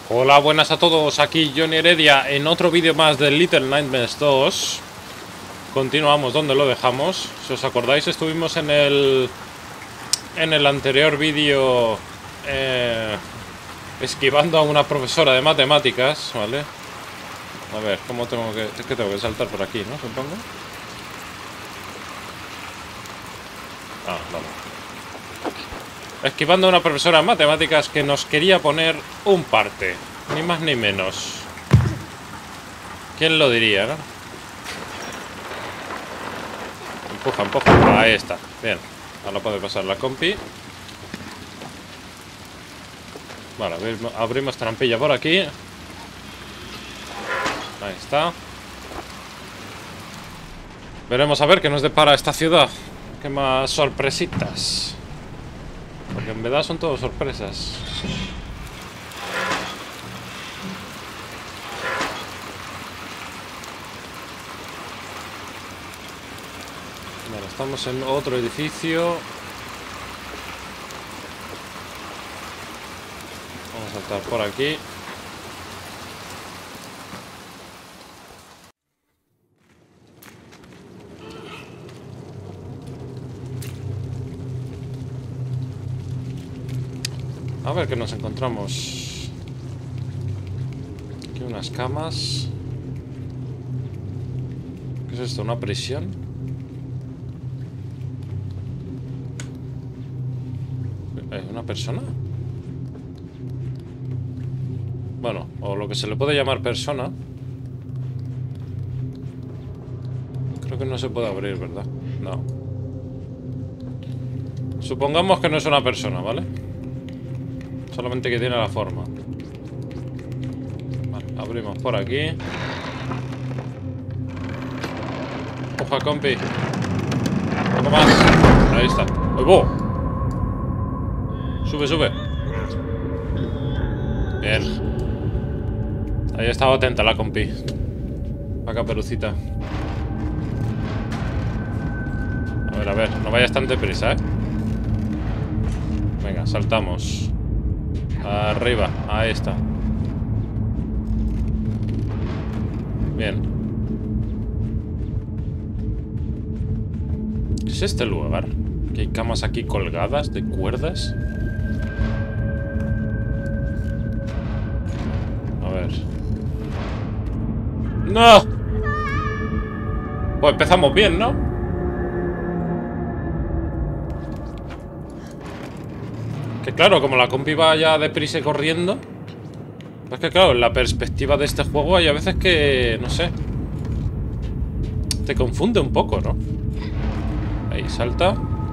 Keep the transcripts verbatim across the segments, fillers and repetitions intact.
Hola, buenas a todos, aquí Johnny Heredia en otro vídeo más de Little Nightmares dos. Continuamos donde lo dejamos. Si os acordáis, estuvimos en el en el anterior vídeo eh, esquivando a una profesora de matemáticas, ¿vale? A ver, ¿cómo tengo que...? Es que tengo que saltar por aquí, ¿no? Supongo. Ah, vale. Esquivando a una profesora de matemáticas que nos quería poner un parte. Ni más ni menos. ¿Quién lo diría, no? Empuja, empuja. Ahí está. Bien. Ahora puede pasar la compi. Vale, abrimos trampilla por aquí. Ahí está. Veremos a ver qué nos depara esta ciudad. Qué más sorpresitas. Porque en verdad son todo sorpresas. Vale, estamos en otro edificio. Vamos a saltar por aquí. A ver qué nos encontramos. Aquí unas camas. ¿Qué es esto? ¿Una prisión? ¿Eh, ¿Una persona? Bueno, o lo que se le puede llamar persona. Creo que no se puede abrir, ¿verdad? No. Supongamos que no es una persona, ¿vale? Solamente que tiene la forma. Vale, abrimos por aquí. Oja, compi. Un poco más. Ahí está. ¡Uy, bo! Sube, sube. Bien. Ahí estaba atenta la compi. La caperucita. A ver, a ver. No vayas tan deprisa, ¿eh? Venga, saltamos. Arriba, ahí está. Bien. ¿Qué es este lugar? Que hay camas aquí colgadas de cuerdas. A ver. ¡No! Pues empezamos bien, ¿no? Que claro, como la compi va ya deprisa y corriendo. Es que claro, en la perspectiva de este juego hay a veces que, no sé, te confunde un poco, ¿no? Ahí, salta.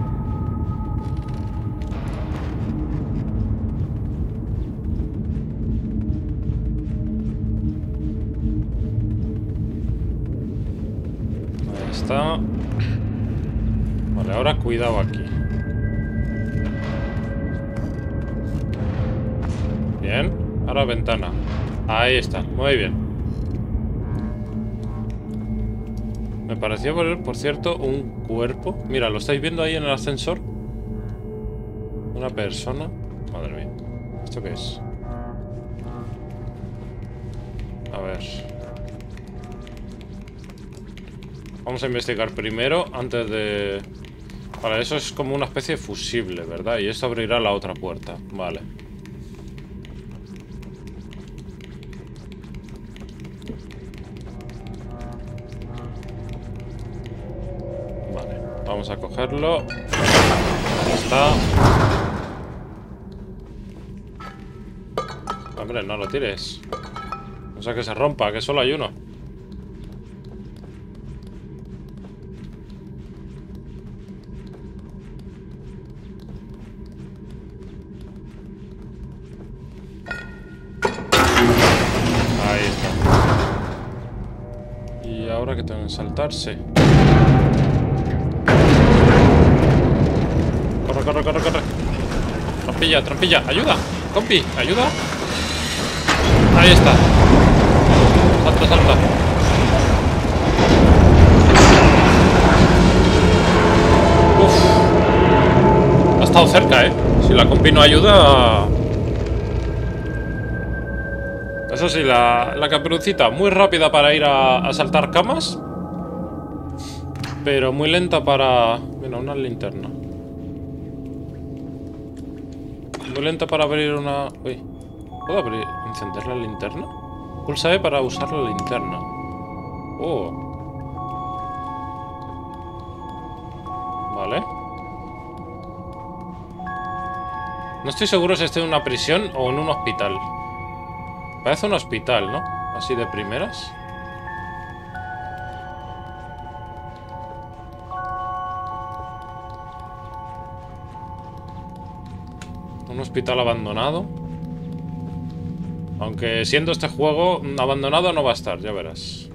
Ahí está. Vale, ahora cuidado aquí. Bien, ahora ventana. Ahí está, muy bien. Me pareció ver, por cierto, un cuerpo. Mira, ¿lo estáis viendo ahí en el ascensor? Una persona. Madre mía, ¿esto qué es? A ver. Vamos a investigar primero, antes de... Vale, eso es como una especie de fusible, ¿verdad? Y esto abrirá la otra puerta, vale. Vamos a cogerlo. Ahí está. Hombre, no lo tires. O sea, que se rompa, que solo hay uno. Ahí está. Y ahora que tengo que saltarse. Corre, corre, corre, corre. Trampilla, trampilla. Ayuda, compi, ayuda. Ahí está. Salta, salta. Uf. Ha estado cerca, eh. Si la compi no ayuda... Eso sí, la, la Caperucita muy rápida para ir a, a saltar camas, pero muy lenta para... Mira, una linterna. Muy lenta para abrir una... Uy, ¿puedo abrir, encender la linterna? Pulsa E para usar la linterna. Oh. Vale. No estoy seguro si estoy en una prisión o en un hospital. Parece un hospital, ¿no? Así de primeras. Un hospital abandonado. Aunque siendo este juego abandonado no va a estar, ya verás.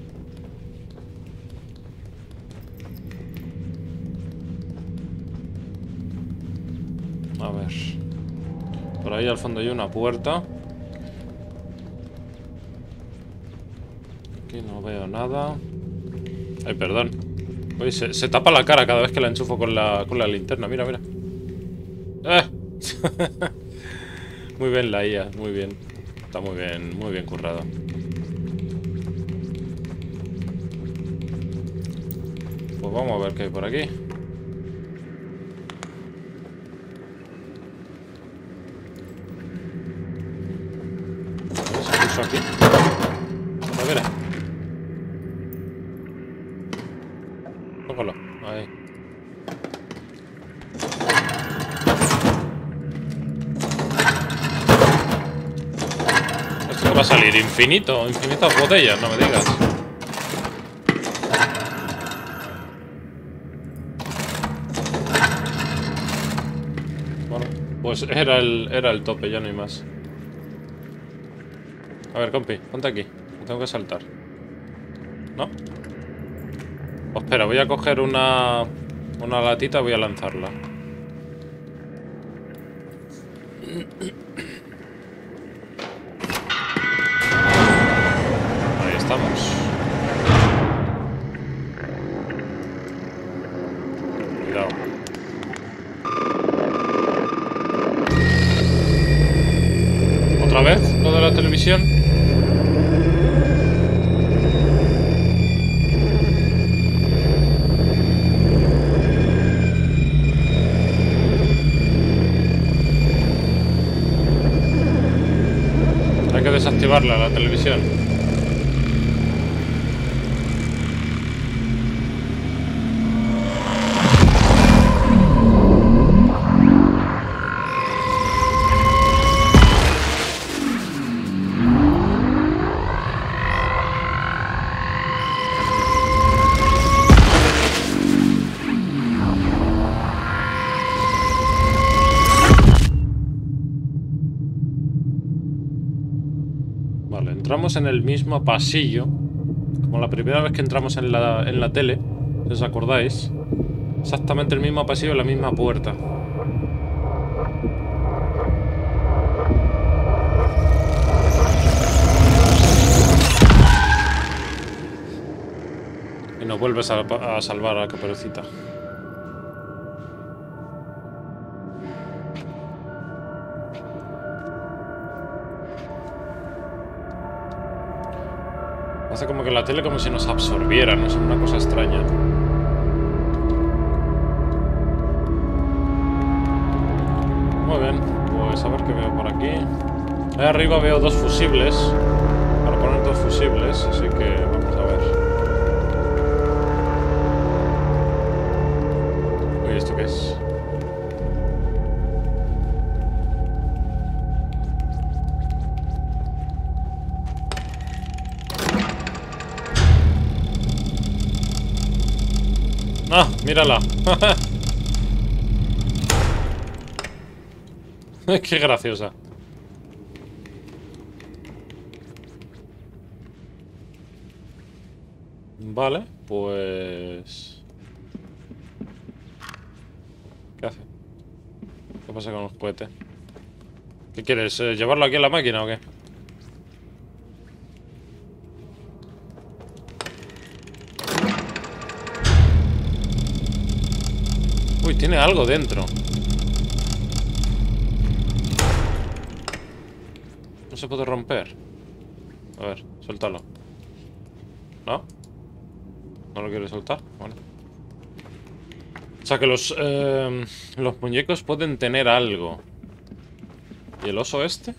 A ver. Por ahí al fondo hay una puerta. Aquí no veo nada. Ay, perdón. Uy, se, se tapa la cara cada vez que la enchufo con la, con la linterna. Mira, mira. ¡Ah! Muy bien la I A, muy bien. Está muy bien, muy bien currado. Pues vamos a ver qué hay por aquí. A ver si pulso aquí. A ver. Tócalo, ahí. Esto que va a salir infinito, infinitas botellas, no me digas. Bueno, pues era el, era el tope, ya no hay más. A ver, compi, ponte aquí. Me tengo que saltar. ¿No? Pues espera, voy a coger una... Una latita, voy a lanzarla. Ahí estamos. Cuidado. ¿Otra vez lo de la televisión? Hay que desactivarla, la televisión. Vale, entramos en el mismo pasillo como la primera vez que entramos en la, en la tele, si os acordáis. Exactamente el mismo pasillo y la misma puerta. Y nos vuelves a, a salvar a la Caperucita. Hace como que la tele como si nos absorbiera, no es una cosa extraña. Muy bien, pues a ver qué veo por aquí. Ahí arriba veo dos fusibles. Para poner dos fusibles, así que vamos a ver. Uy, ¿esto qué es? ¡Ah! ¡Mírala! ¡Qué graciosa! Vale, pues... ¿Qué hace? ¿Qué pasa con los cohetes? ¿Qué quieres? Eh, ¿Llevarlo aquí a la máquina o qué? Uy, tiene algo dentro. No se puede romper. A ver, suéltalo. ¿No? ¿No lo quieres soltar? Vale. O sea que los, eh, los muñecos pueden tener algo. ¿Y el oso este?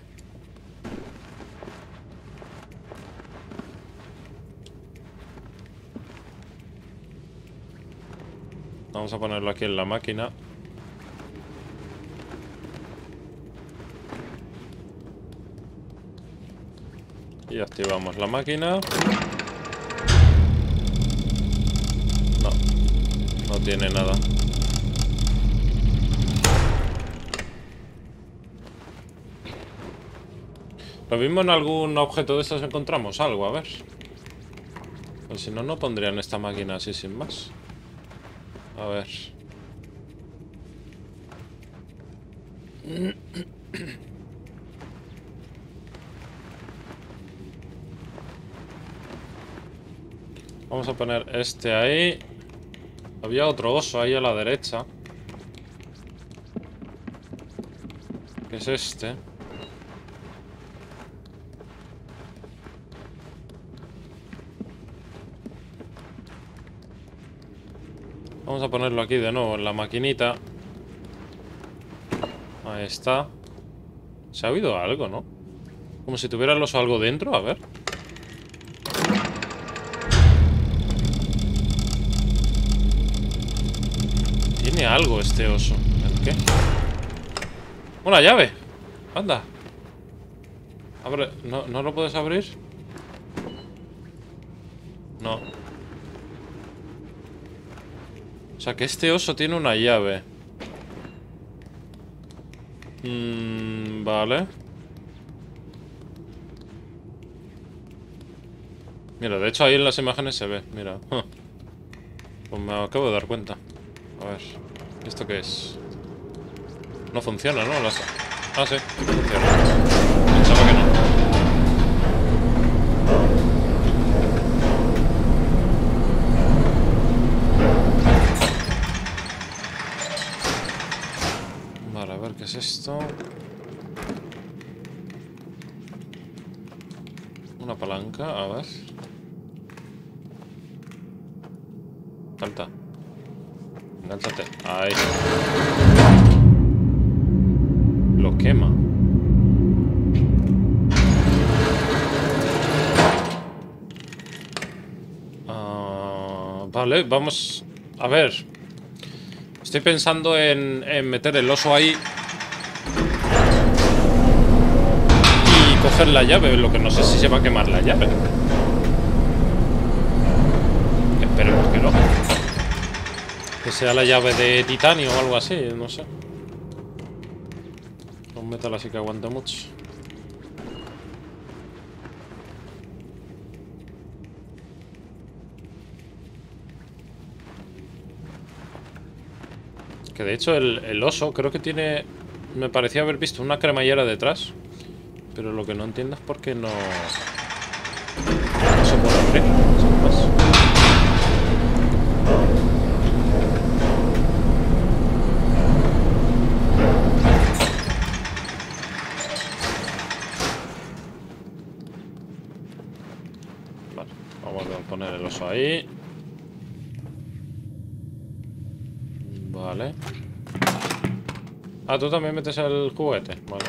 Vamos a ponerlo aquí en la máquina. Y activamos la máquina. No, no tiene nada. Lo mismo en algún objeto de estos encontramos algo, a ver. Pues si no, no pondrían esta máquina así sin más. A ver. Vamos a poner este ahí. Había otro oso ahí a la derecha. Que es este. Vamos a ponerlo aquí de nuevo en la maquinita. Ahí está. Se ha oído algo, ¿no? Como si tuviera el oso algo dentro, a ver. Tiene algo este oso. ¿El qué? ¡Una llave! Anda. Abre. ¿No, ¿no lo puedes abrir? No. O sea que este oso tiene una llave. Mmm, vale. Mira, de hecho ahí en las imágenes se ve. Mira. Pues me acabo de dar cuenta. A ver. ¿Esto qué es? No funciona, ¿no? Las... Ah, sí. Funciona. Pensaba que no. ¿Qué es esto? Una palanca, a ver. Falta. Engánchate. Ahí. Lo quema. Uh, vale, vamos. A ver. Estoy pensando en, en meter el oso ahí. Coger la llave, lo que no sé si se va a quemar la llave. Esperemos que no. Que sea la llave de titanio o algo así, no sé. Un metal así que aguante mucho. Que de hecho el, el oso creo que tiene... Me parecía haber visto una cremallera detrás. Pero lo que no entiendo es por qué no... No se puede abrir, sin más. Vale, vamos a poner el oso ahí. Vale. Ah, tú también metes el juguete, vale.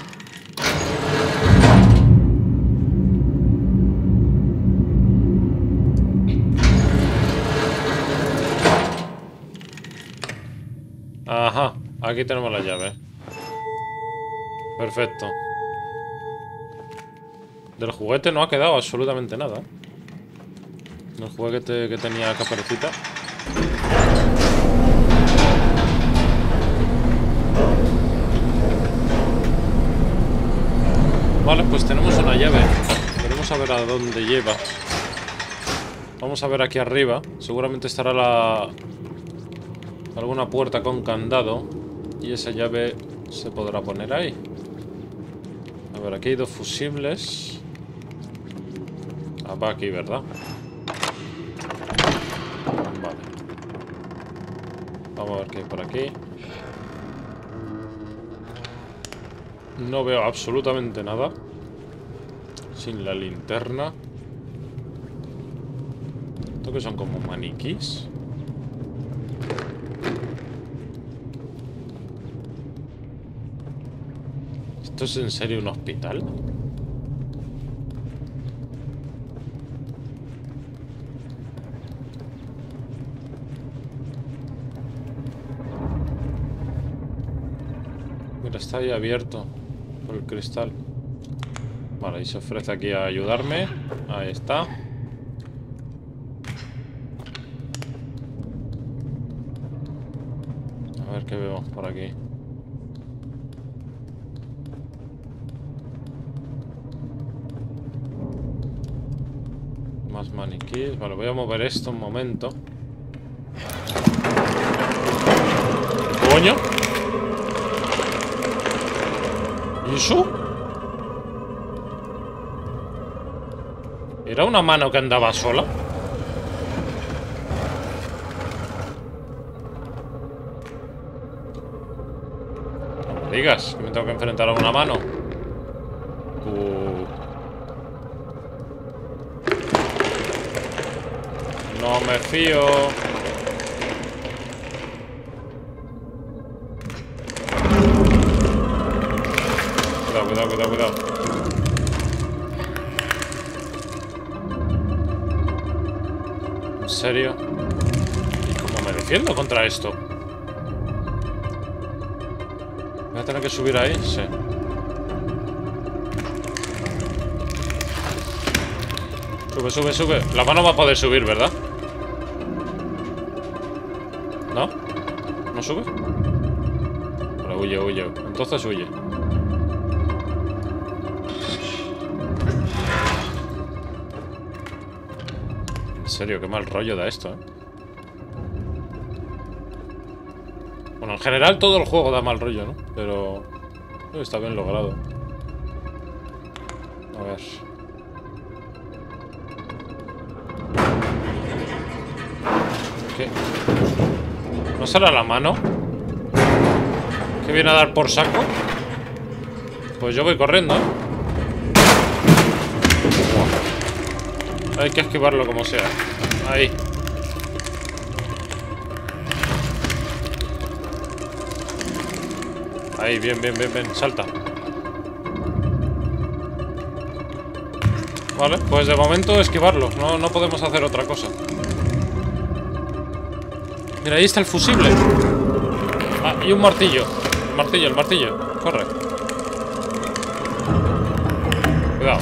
Ajá, aquí tenemos la llave. Perfecto. Del juguete no ha quedado absolutamente nada. El juguete que tenía Caperucita. Vale, pues tenemos una llave. Queremos saber a dónde lleva. Vamos a ver aquí arriba. Seguramente estará la... alguna puerta con candado. Y esa llave se podrá poner ahí. A ver, aquí hay dos fusibles. Ah, va aquí, ¿verdad? Vale. Vamos a ver qué hay por aquí. No veo absolutamente nada. Sin la linterna. ¿Esto que son como maniquís? ¿Esto es en serio un hospital? Mira, está ahí abierto por el cristal. Vale, y se ofrece aquí a ayudarme. Ahí está. A ver qué vemos por aquí. Más maniquíes. Vale, voy a mover esto un momento. ¡Coño! ¿Y eso? ¿Era una mano que andaba sola? No me digas que me tengo que enfrentar a una mano. Uh. No me fío. Cuidado, cuidado, cuidado, cuidado. ¿En serio? ¿Y cómo me defiendo contra esto? ¿Voy a tener que subir ahí? Sí. Sube, sube, sube. La mano va a poder subir, ¿verdad? ¿No? ¿No sube? Vale, huye, huye. Entonces huye. En serio, qué mal rollo da esto, ¿eh? Bueno, en general todo el juego da mal rollo, ¿no? Pero está bien logrado. A ver. ¿Qué? ¿No será la mano? ¿Que viene a dar por saco? Pues yo voy corriendo, ¿eh? Hay que esquivarlo como sea. Ahí. Ahí, bien, bien, bien, bien. Salta. Vale, pues de momento esquivarlo. No, no podemos hacer otra cosa. Mira, ahí está el fusible. Ah, y un martillo. El martillo, el martillo. Corre. Cuidado.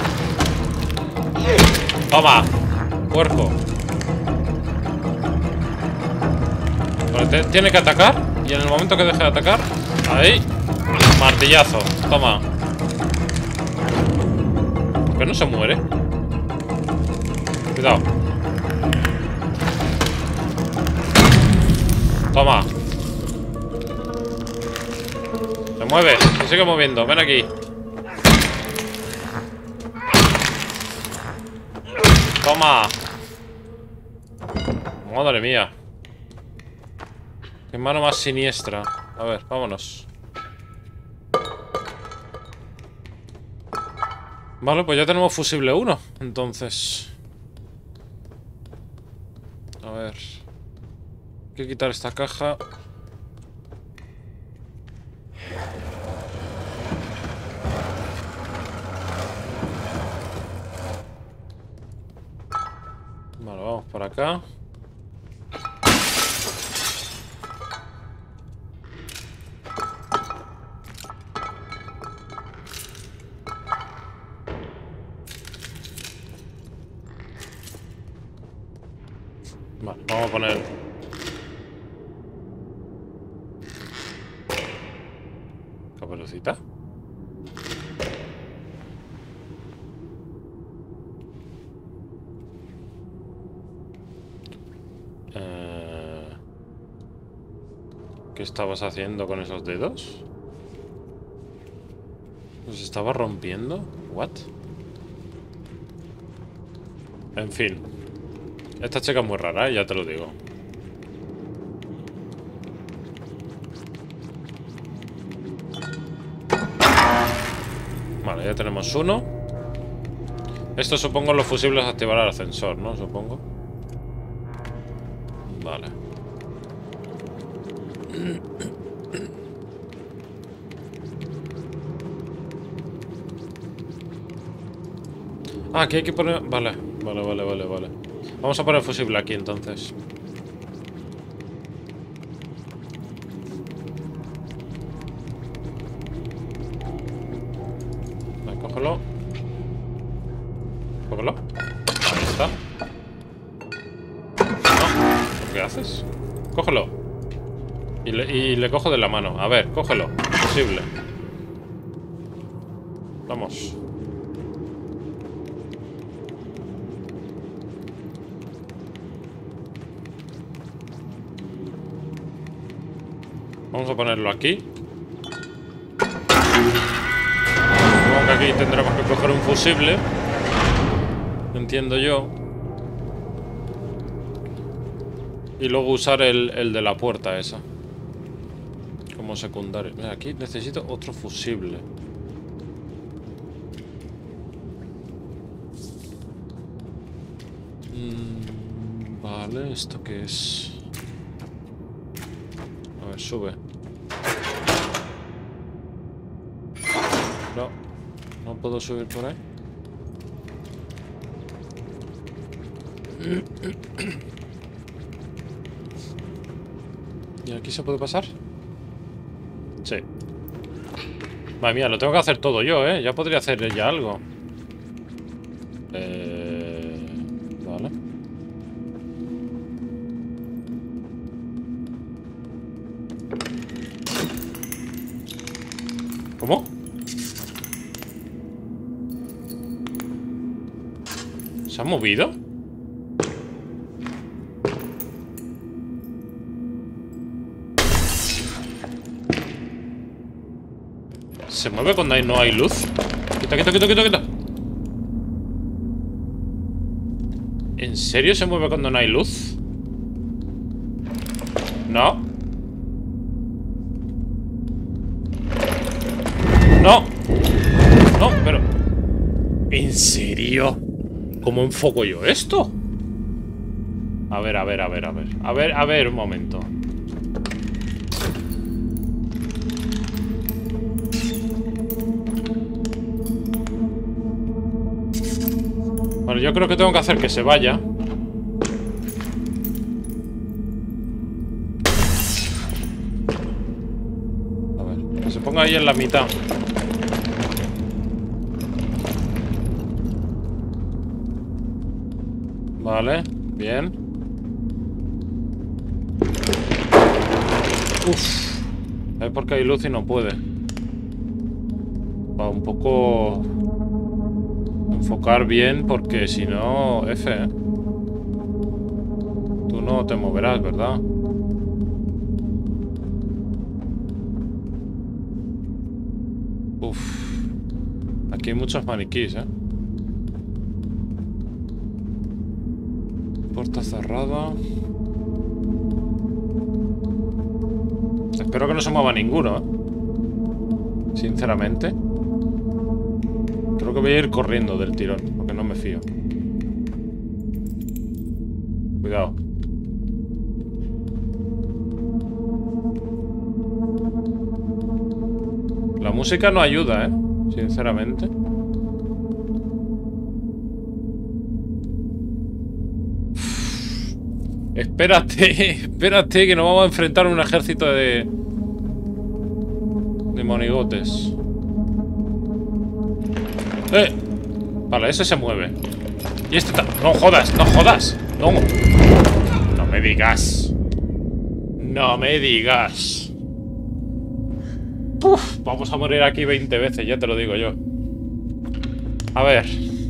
Toma. Puerco. Vale, te, tiene que atacar. Y en el momento que deje de atacar, ahí. Martillazo. Toma. ¿Por qué no se muere? Cuidado. Toma. Se mueve. Se sigue moviendo. Ven aquí. Toma. Madre mía. Qué mano más siniestra. A ver, vámonos. Vale, pues ya tenemos fusible uno. Entonces. A ver. Hay que quitar esta caja. Vale, vamos por acá. Vale, vamos a poner... ¿Caperucita? Eh... ¿Qué estabas haciendo con esos dedos? ¿Los estaba rompiendo? ¿What? En fin. Esta chica es muy rara, ¿eh? Ya te lo digo. Vale, ya tenemos uno. Esto supongo los fusibles activar el ascensor, ¿no? Supongo. Vale. Ah, aquí hay que poner... Vale, vale, vale, vale, vale. Vamos a poner el fusible aquí, entonces. Vale, cógelo. Cógelo. Ahí está. No, ¿qué haces? Cógelo. Y le, y le cojo de la mano. A ver, cógelo. Fusible. Vamos. Vamos a ponerlo aquí. Supongo que aquí tendremos que coger un fusible. Entiendo yo. Y luego usar el, el de la puerta esa. Como secundario. Mira, aquí necesito otro fusible. Mm, vale, ¿esto qué es? A ver, sube. No, no puedo subir por ahí. ¿Y aquí se puede pasar? Sí. Madre mía, lo tengo que hacer todo yo, ¿eh? Ya podría hacer ya algo. Eh... Vale. ¿Cómo? ¿Se ha movido? ¿Se mueve cuando no hay luz? Quita, quita, quita, quita, quita. ¿En serio se mueve cuando no hay luz? No. No. No, pero... ¿En serio? ¿Cómo enfoco yo esto? A ver, a ver, a ver, a ver. A ver, a ver, un momento. Bueno, yo creo que tengo que hacer que se vaya. A ver, que se ponga ahí en la mitad. Vale, bien. Uff. Es porque hay luz y no puede. Va un poco... enfocar bien, porque si no... F, ¿eh? Tú no te moverás, ¿verdad? Uff. Aquí hay muchos maniquís, ¿eh? Puerta cerrada. Espero que no se mueva ninguno, ¿eh? Sinceramente. Creo que voy a ir corriendo del tirón, porque no me fío. Cuidado. La música no ayuda, ¿eh? Sinceramente. Espérate, espérate, que nos vamos a enfrentar a un ejército de... de monigotes. ¡Eh! Vale, ese se mueve. Y este está... ¡No jodas! ¡No jodas! ¡No! ¡No me digas! ¡No me digas! ¡Uf! Vamos a morir aquí veinte veces, ya te lo digo yo. A ver...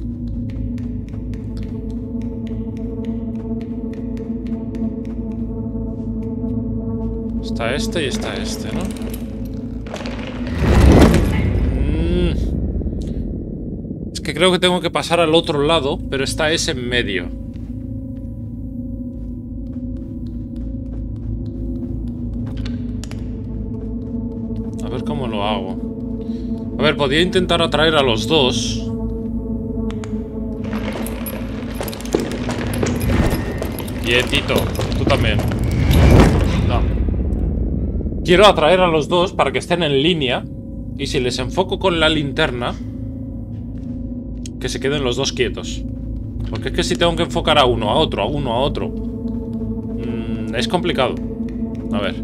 Está este y está este, ¿no? Mm. Es que creo que tengo que pasar al otro lado, pero está ese en medio. A ver cómo lo hago. A ver, podía intentar atraer a los dos. Quietito. Tú también. No. Quiero atraer a los dos para que estén en línea. Y si les enfoco con la linterna, que se queden los dos quietos. Porque es que si tengo que enfocar a uno, a otro, a uno, a otro, mmm, es complicado. A ver.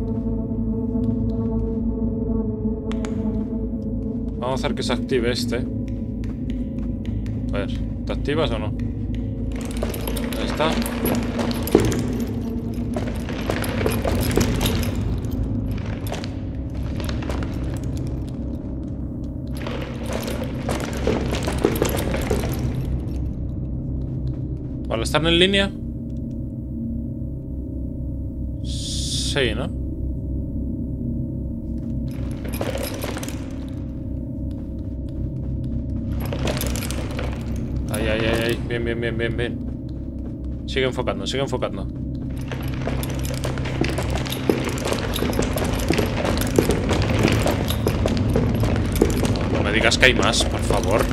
Vamos a hacer que se active este. A ver, ¿te activas o no? Ahí está. Vale, ¿están en línea? Sí, ¿no? Ahí, ahí, ahí, ahí. Bien, bien, bien, bien, bien. Sigue enfocando, sigue enfocando. No me digas que hay más, por favor.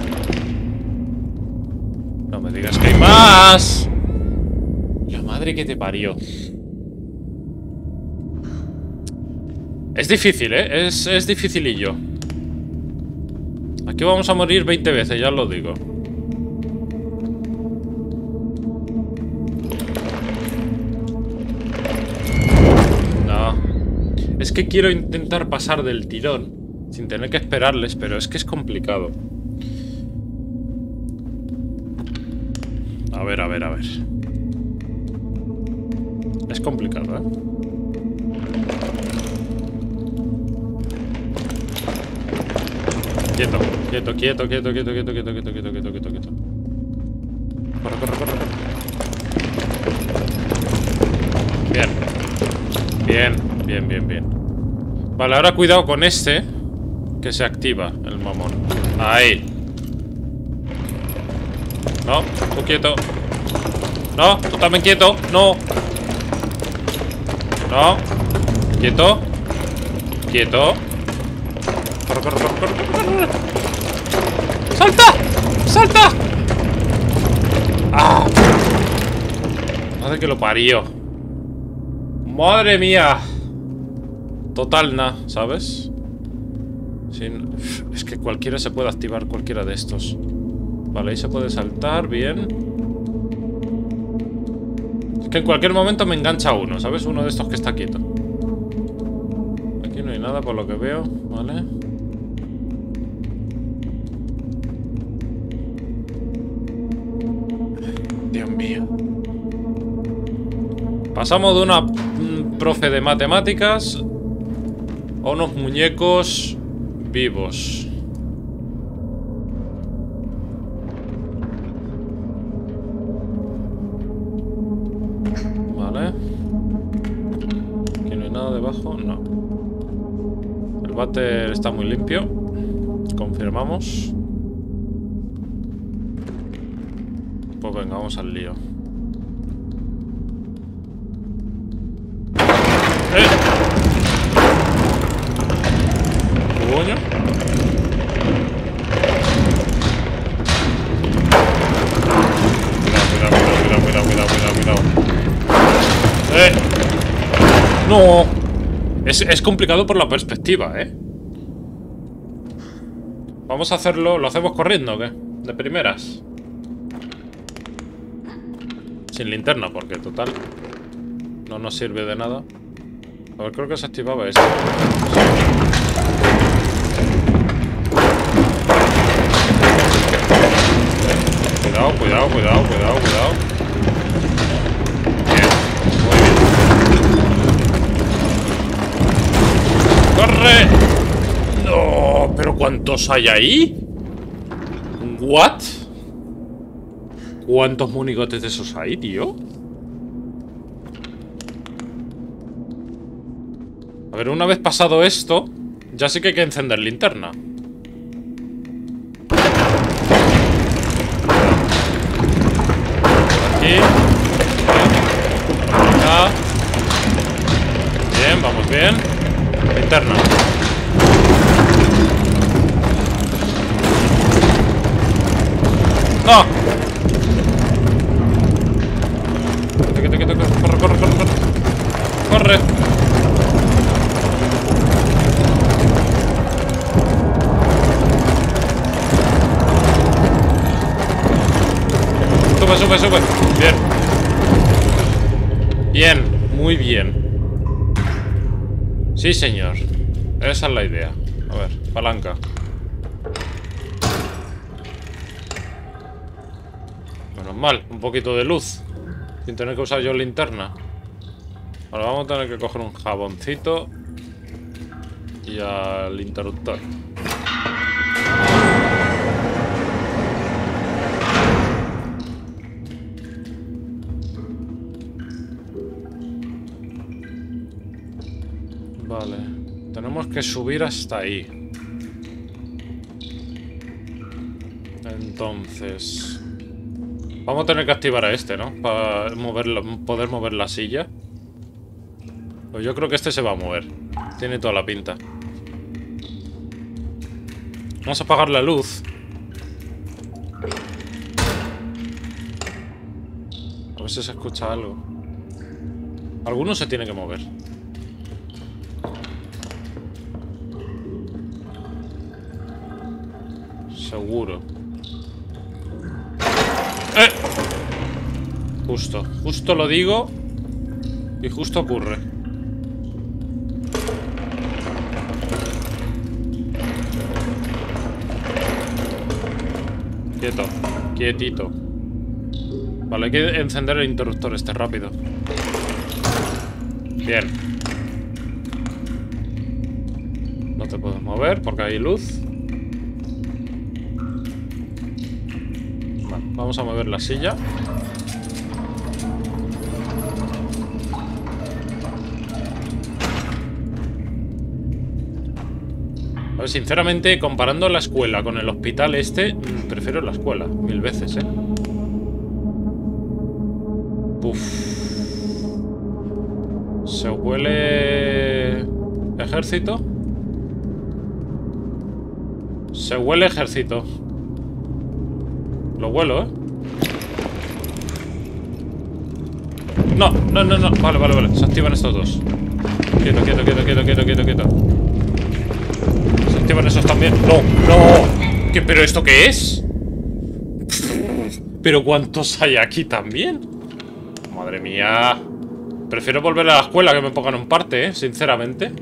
No me digas que hay más. La madre que te parió. Es difícil, ¿eh? Es, es dificilillo. Aquí vamos a morir veinte veces, ya os lo digo. No. Es que quiero intentar pasar del tirón sin tener que esperarles, pero es que es complicado. A ver, a ver, a ver. Es complicado, ¿eh? Quieto, quieto, quieto, quieto, quieto, quieto, quieto, quieto, quieto, quieto, quieto, quieto. Corre, corre, corre, corre. Bien. Bien, bien, bien, bien. Vale, ahora cuidado con este, que se activa el mamón. Ahí. No, tú quieto. No, tú también quieto. No. No. Quieto. Quieto. Corre, corre, corre, corre, corre. ¡Salta! ¡Salta! ¡Ah! Madre que lo parió. Madre mía. Total, nah, ¿sabes? Sin... Es que cualquiera se puede activar, cualquiera de estos. Vale, ahí se puede saltar, bien. Es que en cualquier momento me engancha uno, ¿sabes? Uno de estos que está quieto. Aquí no hay nada por lo que veo, ¿vale? Dios mío. Pasamos de una mm, profe de matemáticas a unos muñecos vivos. Vale. Aquí no hay nada debajo, no. El váter está muy limpio. Confirmamos. Pues venga, vamos al lío. ¡Eh! ¿Coño? Cuidado, cuidado, cuidado, cuidado, cuidado, cuidado, cuidado. ¡Eh! ¡No! Es, es complicado por la perspectiva, ¿eh? Vamos a hacerlo... ¿Lo hacemos corriendo o qué? De primeras. Sin linterna, porque total no nos sirve de nada. A ver, creo que se activaba esto. Cuidado, cuidado, cuidado, cuidado, cuidado. Bien, muy bien. ¡Corre! No, pero ¿cuántos hay ahí? ¿What? ¿Cuántos monigotes de esos hay, tío? A ver, una vez pasado esto, ya sí que hay que encender linterna. Aquí. Acá. Bien, vamos bien. Linterna. ¡No! quieto, quieto, quieto. Corre, corre, corre, corre. Corre. Sube, sube, sube. Bien. Bien, muy bien. Sí, señor. Esa es la idea. A ver, palanca. Menos mal, un poquito de luz. Sin tener que usar yo linterna. Ahora vamos a tener que coger un jaboncito. Y al interruptor. Vale. Tenemos que subir hasta ahí. Entonces... Vamos a tener que activar a este, ¿no? Para moverlo, poder mover la silla. Pues yo creo que este se va a mover. Tiene toda la pinta. Vamos a apagar la luz. A ver si se escucha algo. Alguno se tiene que mover. Seguro. ¡Eh! Justo, justo lo digo. Y justo ocurre. Quieto, quietito. Vale, hay que encender el interruptor este rápido. Bien. No te puedes mover porque hay luz. Vale, vamos a mover la silla. A ver, sinceramente, comparando la escuela con el hospital este, prefiero la escuela, mil veces, ¿eh? Puf. Se huele... ¿Ejército? Se huele ejército. Lo huelo, ¿eh? No, no, no, no. Vale, vale, vale. Se activan estos dos. Quieto, quieto, quieto, quieto, quieto, quieto, quieto. Se activan esos también. ¡No! ¡No! ¿Qué, pero esto qué es? ¿Pero cuántos hay aquí también? Madre mía. Prefiero volver a la escuela que me pongan un parte, ¿eh? Sinceramente.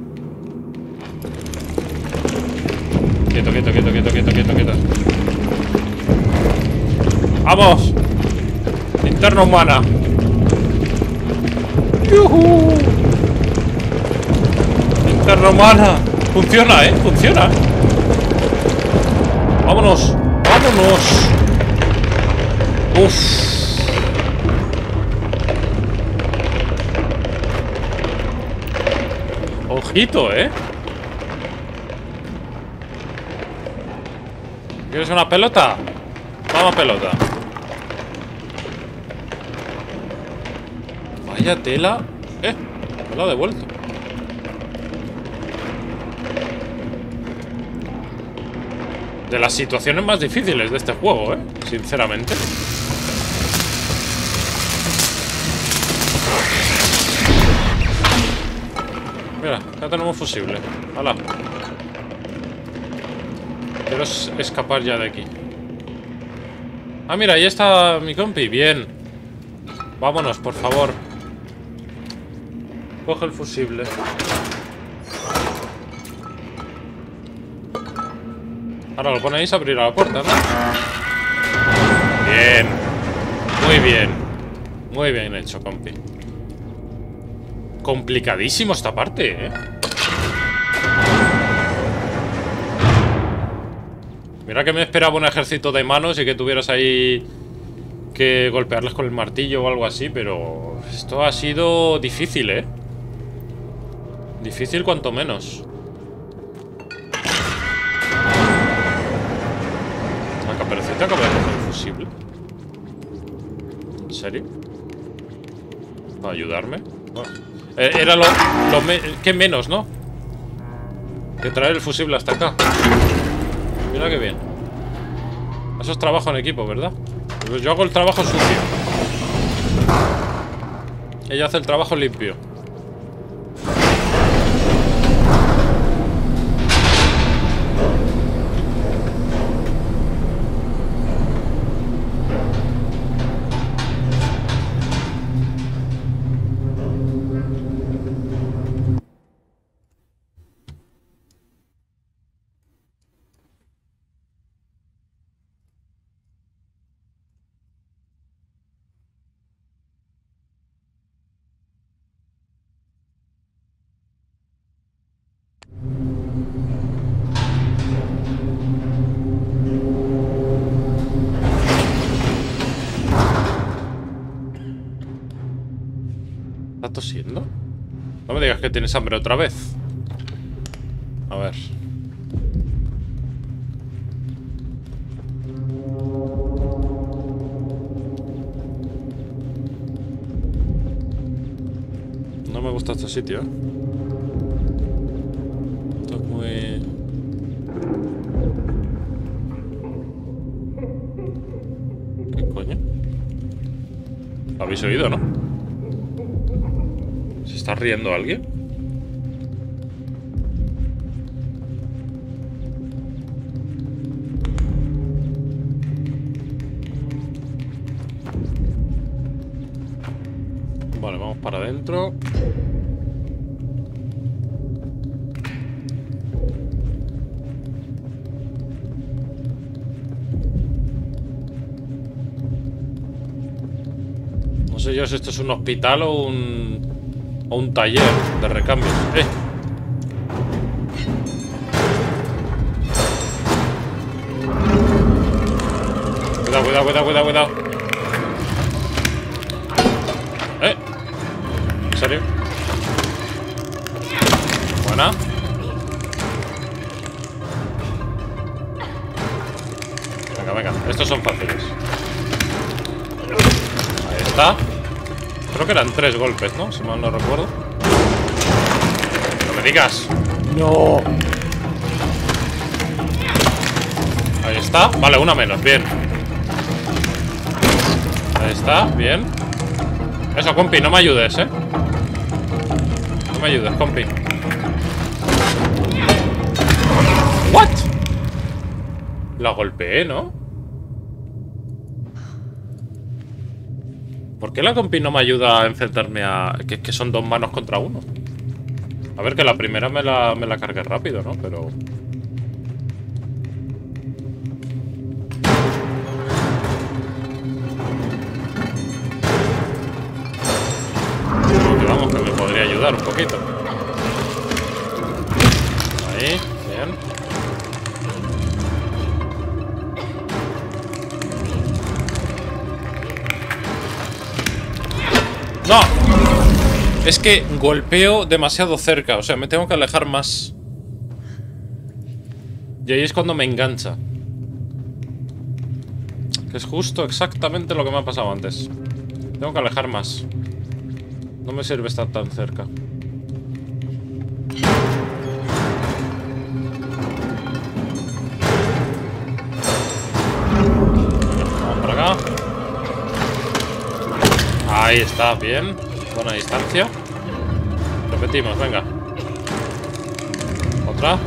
Quieto, quieto, quieto, quieto, quieto, quieto, quieto. ¡Vamos! Linterna humana. ¡Yuhu! Linterna humana. Funciona, ¿eh? Funciona. ¡Vámonos! ¡Vámonos! ¡Uf! Ojito, ¿eh? ¿Quieres una pelota? Vamos, pelota. Vaya tela. Eh, me lo ha devuelto. De las situaciones más difíciles de este juego, eh. Sinceramente. Mira, ya tenemos fusible. ¡Hala! Quiero escapar ya de aquí. Ah, mira, ahí está mi compi. Bien. Vámonos, por favor. Coge el fusible. Ahora lo ponéis a abrir a la puerta, ¿no? Bien. Muy bien. Muy bien hecho, compi. Complicadísimo esta parte, ¿eh? Mira que me esperaba un ejército de manos y que tuvieras ahí que golpearles con el martillo o algo así, pero esto ha sido difícil, ¿eh? Difícil cuanto menos. La caperucita acaba de coger el fusible. ¿En serio? ¿Para ayudarme? Bueno, eh, era lo, lo me que menos, ¿no? Que traer el fusible hasta acá. Mira qué bien. Eso es trabajo en equipo, ¿verdad? Pues yo hago el trabajo sucio. Ella hace el trabajo limpio. ¿Estás tosiendo? No me digas que tienes hambre otra vez. A ver. No me gusta este sitio, ¿eh? Esto es muy... ¿Qué coño? ¿Lo habéis oído, no? ¿Se está riendo alguien? Vale, vamos para adentro. No sé yo si esto es un hospital o un... o un taller de recambio. ¡Eh! Cuidado, cuidado, cuidado, cuidado, cuidado. ¡Eh! ¿En serio? Buena. Venga, venga. Estos son fáciles. Ahí está. Creo que eran tres golpes, ¿no? Si mal no recuerdo. ¡No me digas! ¡No! Ahí está. Vale, una menos. Bien. Ahí está. Bien. Eso, compi. No me ayudes, ¿eh? No me ayudes, compi. ¿What? La golpeé, ¿no? ¿Por qué la compi no me ayuda a enfrentarme a... Que, que son dos manos contra uno? A ver, que la primera me la, me la cargué rápido, ¿no? Pero... Pero que vamos, que me podría ayudar un poquito. Ahí, bien. ¡No! Es que golpeo demasiado cerca. O sea, me tengo que alejar más. Y ahí es cuando me engancha. Que es justo exactamente lo que me ha pasado antes. Tengo que alejar más. No me sirve estar tan cerca. Vamos para acá. Ahí está, bien. Buena distancia. Repetimos, venga. Otra.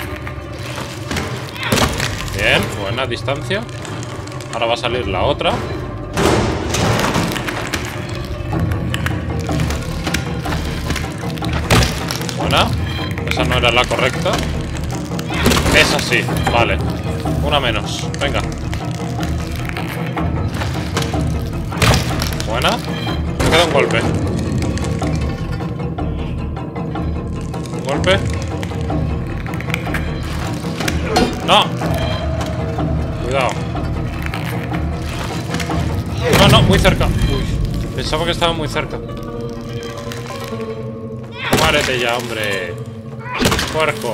Bien, buena distancia. Ahora va a salir la otra. Buena. Esa no era la correcta. Esa sí, vale. Una menos, venga. Buena. Me queda un golpe. Un golpe. ¡No! Cuidado. No, no, muy cerca. Uy, pensaba que estaba muy cerca. Muérete ya, hombre. Puerco.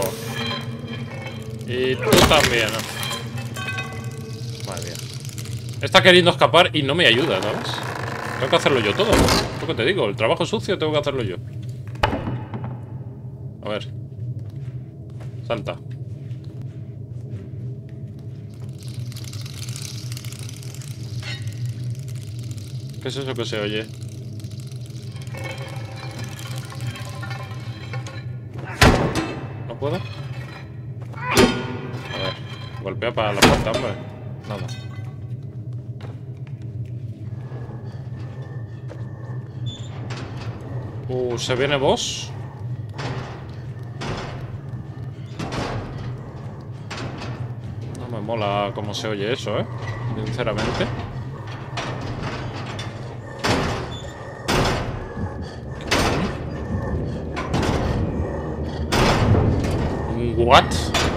Y tú también, ¿no? Madre mía. Está queriendo escapar y no me ayuda, ¿sabes? Tengo que hacerlo yo todo. Lo que te digo, el trabajo sucio tengo que hacerlo yo. A ver. Salta. ¿Qué es eso que se oye? puedo. A ver, golpea para la puerta, hombre. Nada. Uh, ¿se viene boss? No me mola cómo se oye eso, ¿eh? Sinceramente. ¿What?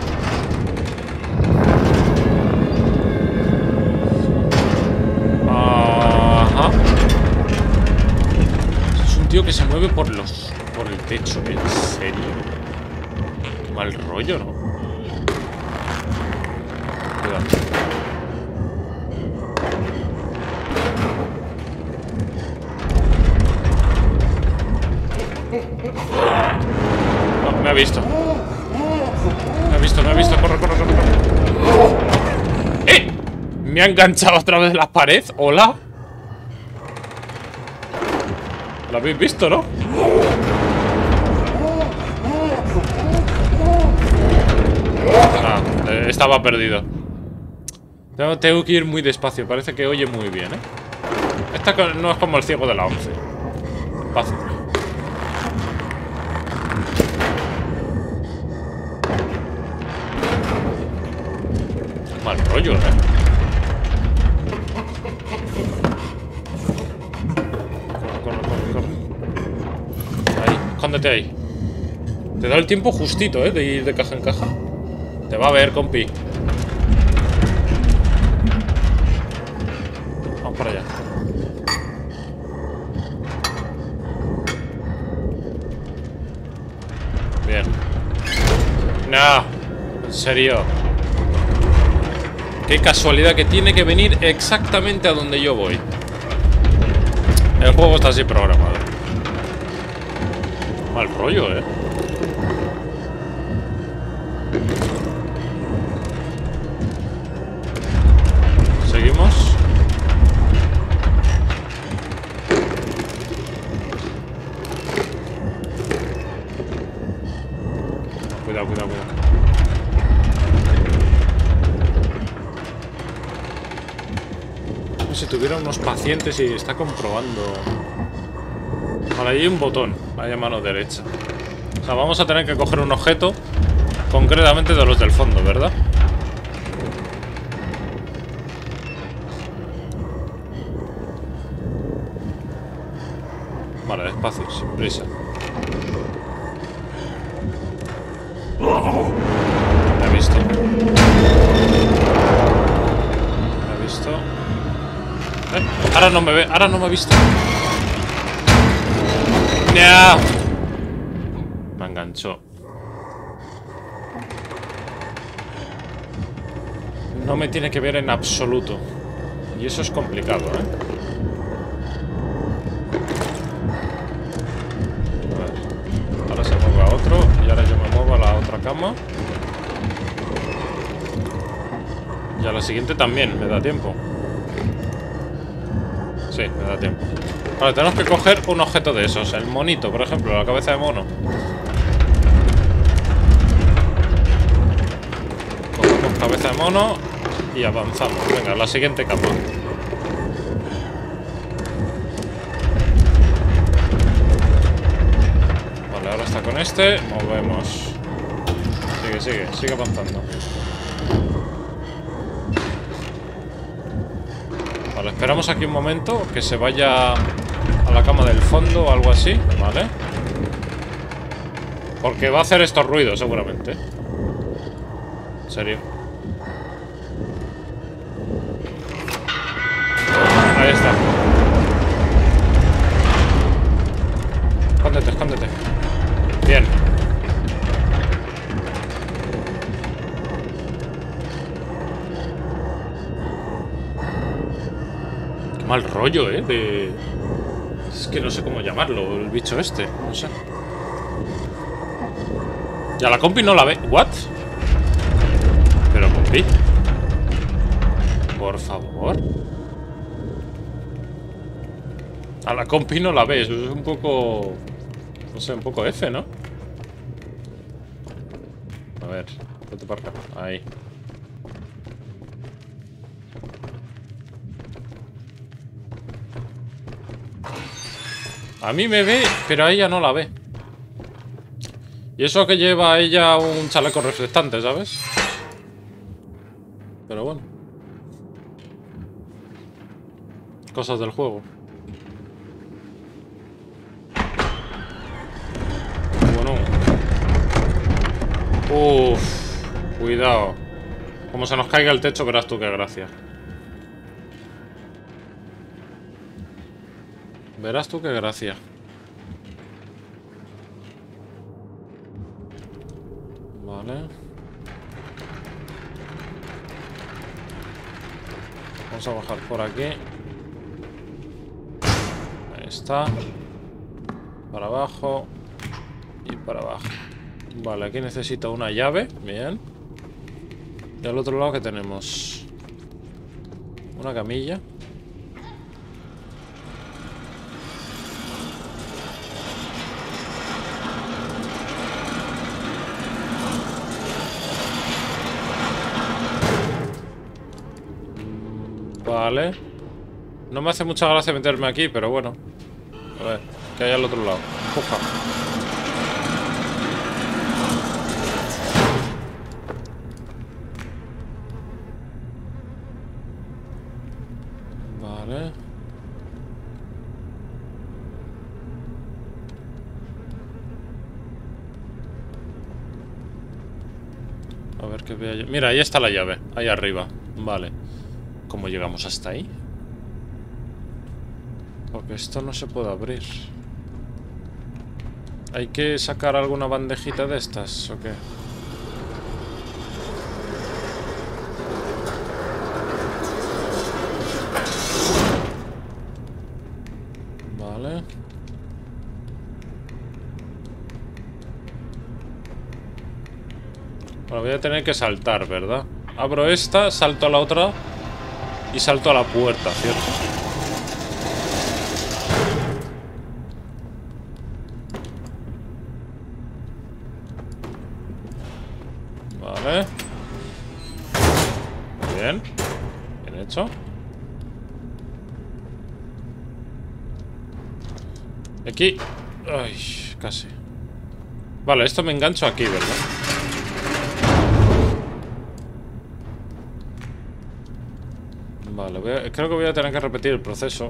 Ajá. Es un tío que se mueve por los... por el techo, ¿en serio? Qué mal rollo, ¿no? Cuidado. No, me ha visto. Me ha visto, me ha visto. Corre, corre, corre, corre. ¡Eh! Me ha enganchado otra vez la pared. ¡Hola! ¿Lo habéis visto, no? Ah, estaba perdido. Tengo, tengo que ir muy despacio. Parece que oye muy bien, ¿eh? Esta no es como el ciego de la once. Fácil. Mal rollo, ¿eh? Corre, corre, corre, corre. Ahí, escóndete ahí. Te da el tiempo justito, ¿eh? De ir de caja en caja. Te va a ver, compi. Vamos para allá. Bien. No, en serio. Qué casualidad que tiene que venir exactamente a donde yo voy. El juego está así programado. Mal rollo, eh. Seguimos. Cuidado, cuidado, cuidado. Si tuviera unos pacientes y está comprobando. Vale, ahí hay un botón. Ahí a mano derecha. O sea, vamos a tener que coger un objeto. Concretamente de los del fondo, ¿verdad? Vale, despacio, sin prisa. Me ha visto. Me ha visto. ¿Eh? Ahora no me ve, ahora no me ha visto. ¡No! Me enganchó. No me tiene que ver en absoluto. Y eso es complicado, ¿eh? A ver. Ahora se mueve a otro. Y ahora yo me muevo a la otra cama. Y a la siguiente también, me da tiempo. Sí, me da tiempo. Vale, tenemos que coger un objeto de esos. El monito, por ejemplo, la cabeza de mono. Cogemos cabeza de mono y avanzamos. Venga, la siguiente cama. Vale, ahora está con este. Movemos. Sigue, sigue, sigue avanzando. Vale, esperamos aquí un momento que se vaya a la cama del fondo o algo así, ¿vale? Porque va a hacer estos ruidos seguramente. En serio. Ahí está. Escóndete, escóndete. Bien. Qué mal rollo, ¿eh? De... Es que no sé cómo llamarlo, el bicho este. No sé. Ya la compi no la ve. ¿What? Pero compi. Por favor. A la compi no la ves. Es un poco... No sé, un poco F, ¿no? A ver, vete para acá. Ahí. A mí me ve, pero a ella no la ve. Y eso que lleva a ella un chaleco reflectante, ¿sabes? Pero bueno. Cosas del juego. Bueno. Uff. Cuidado. Como se nos caiga el techo, verás tú qué gracia. Verás tú qué gracia. Vale. Vamos a bajar por aquí. Ahí está. Para abajo. Y para abajo. Vale, aquí necesito una llave. Bien. Y al otro lado que tenemos una camilla. Vale. No me hace mucha gracia meterme aquí, pero bueno. A ver, que hay al otro lado. Empuja. Vale. A ver qué vea yo. Mira, ahí está la llave. Ahí arriba. Vale. ¿Cómo llegamos hasta ahí? Porque esto no se puede abrir. ¿Hay que sacar alguna bandejita de estas o qué? Vale. Bueno, voy a tener que saltar, ¿verdad? Abro esta, salto a la otra y salto a la puerta, ¿cierto? Vale. Bien. Bien hecho. Aquí. Ay, casi. Vale, esto me engancho aquí, ¿verdad? Vale, voy a, creo que voy a tener que repetir el proceso.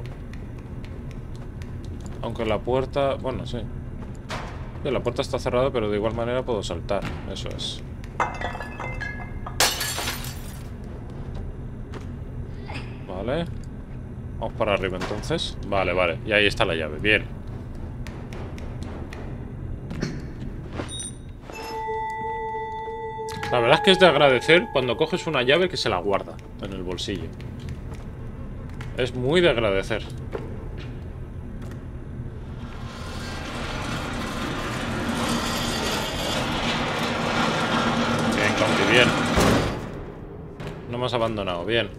Aunque la puerta... Bueno, sí. Sí, la puerta está cerrada, pero de igual manera puedo saltar. Eso es. Vale. Vamos para arriba entonces. Vale, vale. Y ahí está la llave. Bien. La verdad es que es de agradecer cuando coges una llave que se la guarda en el bolsillo. Es muy de agradecer. Bien, Compi, bien. No me has abandonado, bien.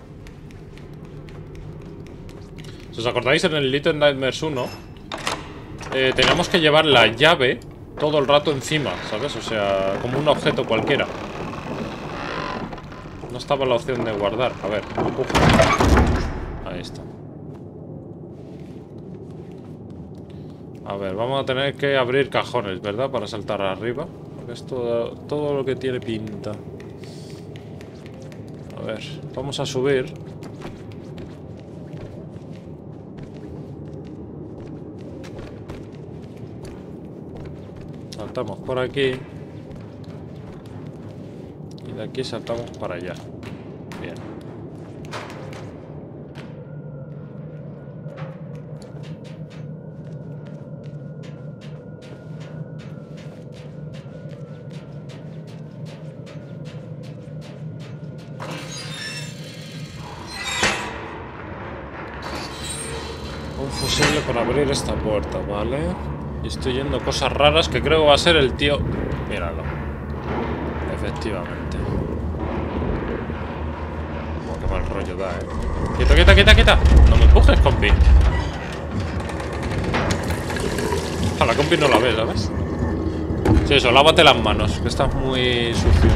Si os acordáis, en el Little Nightmares uno eh, teníamos que llevar la llave todo el rato encima, ¿sabes? O sea, como un objeto cualquiera. No estaba la opción de guardar. A ver, empujo. Ahí está. A ver, vamos a tener que abrir cajones, ¿verdad? Para saltar arriba. Porque es todo, todo lo que tiene pinta. A ver, vamos a subir. Saltamos por aquí. Y de aquí saltamos para allá. Bien. Un fusible para abrir esta puerta, ¿vale? Y estoy yendo cosas raras que creo que va a ser el tío... Míralo. Efectivamente. Oh, qué mal rollo da, eh. ¡Quieta, quieta, quieta, quieta! No me empujes, compi. A la compi no la ves, ¿sabes? Sí, eso, lávate las manos, que estás muy sucio.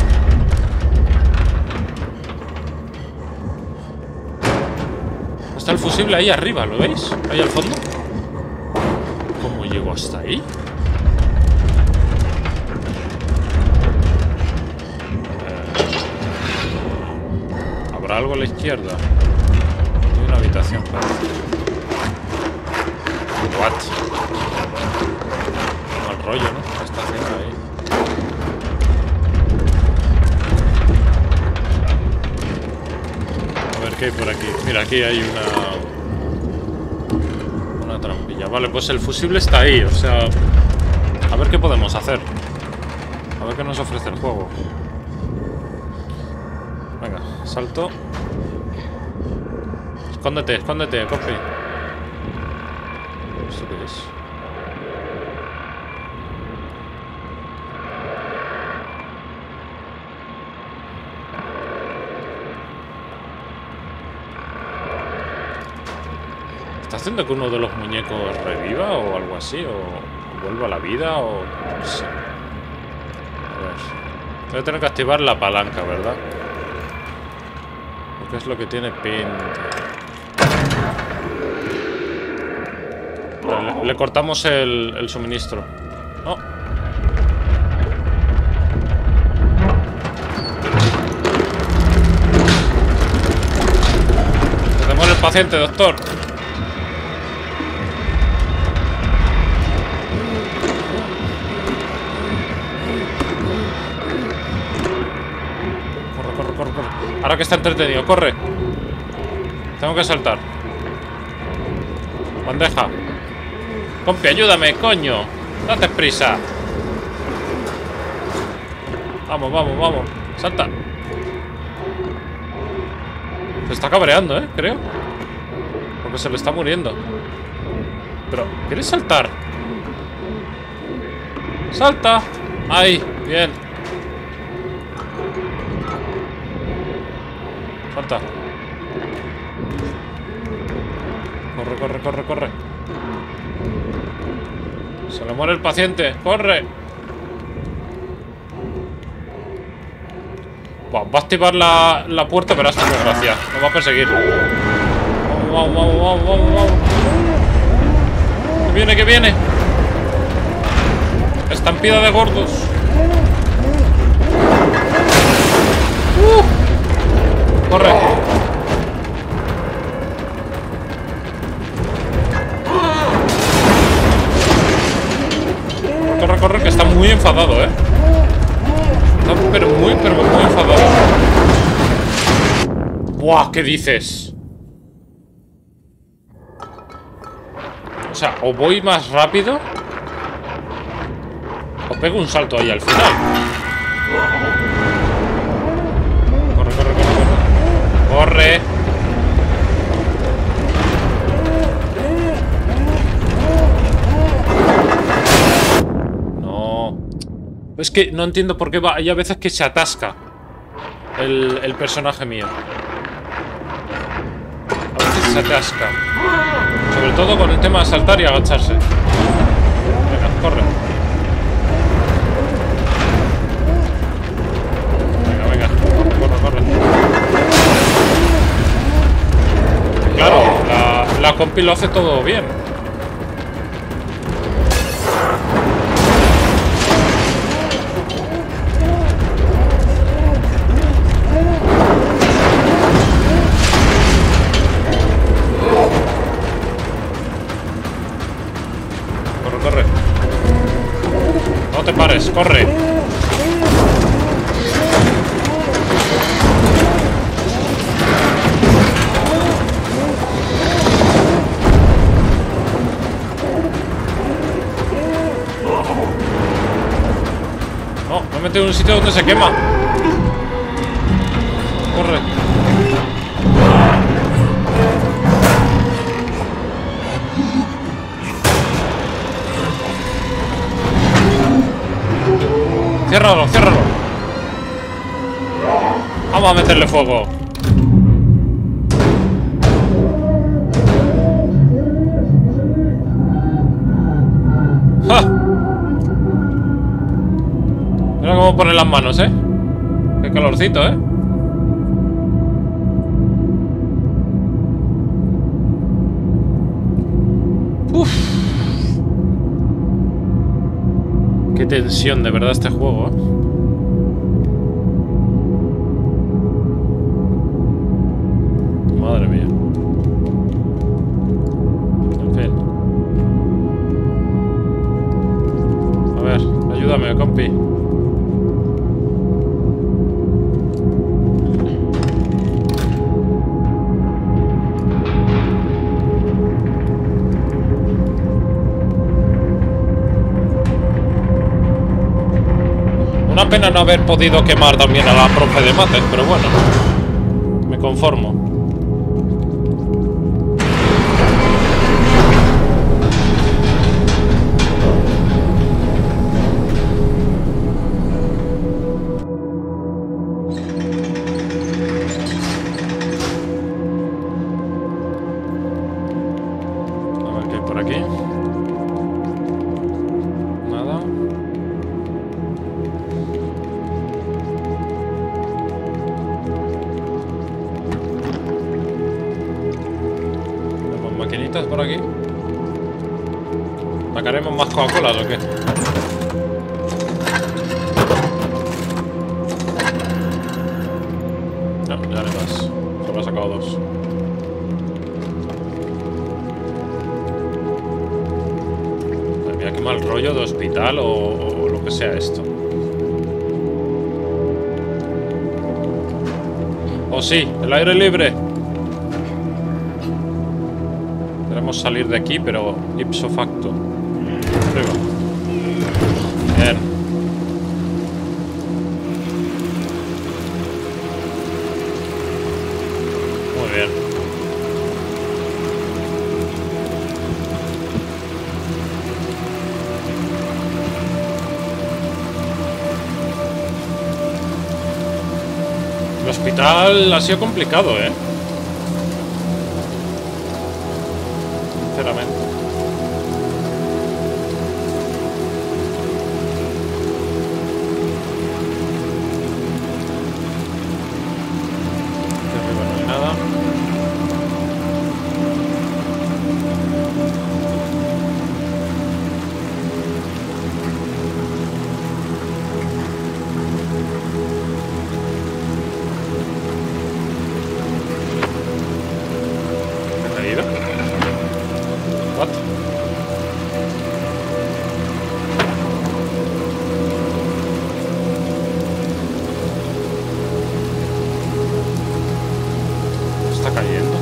Está el fusible ahí arriba, ¿lo veis? Ahí al fondo. ¿Cómo llego hasta ahí? Eh, ¿Habrá algo a la izquierda? Hay una habitación, parece. What? Mal rollo, ¿no? ¿Qué está haciendo ahí? A ver qué hay por aquí. Mira, aquí hay una... Una trampilla. Vale, pues el fusible está ahí, o sea... A ver qué podemos hacer. A ver qué nos ofrece el juego. Venga, salto. Escóndete, escóndete, Coffee. ¿Esto qué es? ¿Está haciendo que uno de los muñecos reviva o algo así? ¿O vuelva a la vida? O no sé. A ver. Voy a tener que activar la palanca, ¿verdad? Porque es lo que tiene pinta. Vale, le, le cortamos el, el suministro. No. Tenemos el paciente, doctor. Corre, corre, corre, corre. Ahora que está entretenido, corre. Tengo que saltar. Bandeja. Compi, ayúdame, coño. Date prisa. Vamos, vamos, vamos. Salta. Se está cabreando, eh, creo. Porque se le está muriendo. Pero, ¿quieres saltar? Salta. Ahí, bien. Salta. Corre, corre, corre, corre. Se le muere el paciente. ¡Corre! Buah, va a activar la, la puerta, pero hasta por gracia. Nos va a perseguir. Vamos, vamos, vamos, vamos, vamos, vamos. Que viene, que viene. Estampida de gordos. Uh, corre. Corre, corre, que está muy enfadado, ¿eh? Está pero muy, pero muy enfadado. Buah, ¿qué dices? O sea, o voy más rápido o pego un salto ahí al final. Corre, corre, corre, corre. Corre. Es que no entiendo por qué va. Hay a veces que se atasca el, el personaje mío. A veces se atasca. Sobre todo con el tema de saltar y agacharse. Venga, corre. Venga, venga. Corre, corre. Claro, la, la compi lo hace todo bien. Corre. No te pares, corre. No, me he metido en un sitio donde se quema. Corre. Ciérralo, ciérralo. Vamos a meterle fuego. ¡Ja! cómo ponen las manos, ¿eh? Qué calorcito, ¿eh? Uf. Qué tensión, de verdad, este juego, ¿eh? Madre mía. En fin. A ver, ayúdame, compi. Una pena no haber podido quemar también a la profe de mates, pero bueno, me conformo. A ver qué hay por aquí. Nada. Maquinitas por aquí. ¿Sacaremos más Coca-Colas o qué? No, ya no hay más. Solo he sacado dos. Ay, mira qué mal rollo de hospital o, o lo que sea esto. Oh sí, el aire libre. Queremos salir de aquí, pero ipso facto. Arriba. Bien. Muy bien. El hospital ha sido complicado, ¿eh? Sinceramente. De arriba no hay nada. ¿Me he caído? What? Está cayendo.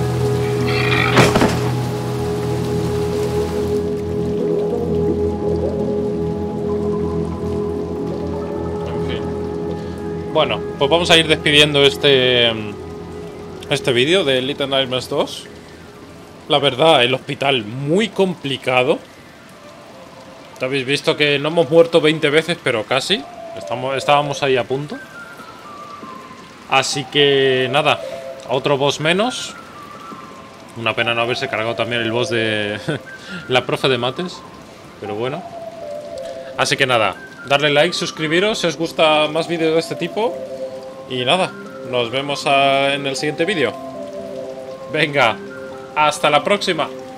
En fin. Bueno, pues vamos a ir despidiendo este este vídeo de Little Nightmares dos. La verdad, el hospital muy complicado. Habéis visto que no hemos muerto veinte veces, pero casi. Estamos, estábamos ahí a punto. Así que nada, otro boss menos. Una pena no haberse cargado también el boss de la profe de mates. Pero bueno. Así que nada, darle like, suscribiros si os gusta más vídeos de este tipo. Y nada, nos vemos a, en el siguiente vídeo. Venga, hasta la próxima.